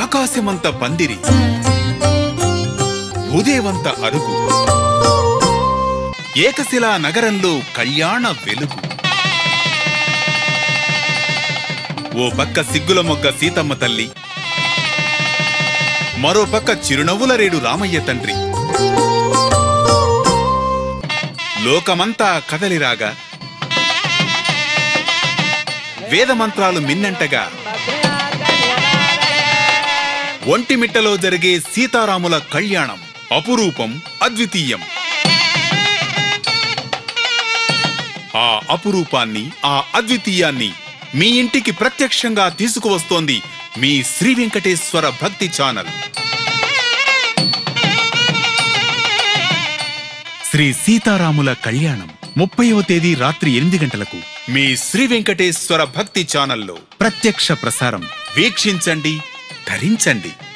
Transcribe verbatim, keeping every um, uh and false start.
ఆకాశమంత పందిరి, భూదేవంత అరుగు, ఏకశిలా నగరంలో కళ్యాణ వెలుగు. ఓ పక్క సిగ్గుల మొగ్గ సీతమ్మ తల్లి, మరో పక్క చిరునవ్వుల రేడు రామయ్య తండ్రి. లోకమంతా కదలిరాగా, వేదమంత్రాలు మిన్నంటగా, ఒంటిమిట్టలో జరిగే సీతారాముల కళ్యాణం అపురూపం, అద్వితీయం. ఆ అపురూపాన్ని, ఆ అద్వితీయాన్ని మీ ఇంటికి ప్రత్యక్షంగా తీసుకువస్తోంది మీ శ్రీ వెంకటేశ్వర భక్తి ఛానల్. శ్రీ సీతారాముల కళ్యాణం ముప్పైవ తేదీ రాత్రి ఎనిమిది గంటలకు మీ శ్రీ వెంకటేశ్వర భక్తి ఛానల్లో ప్రత్యక్ష ప్రసారం. వీక్షించండి, ధరించండి.